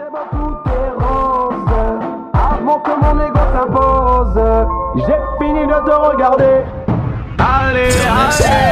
C'était beau, tout est rose. Avant que mon ego s'impose, j'ai fini de te regarder. Allez, allez.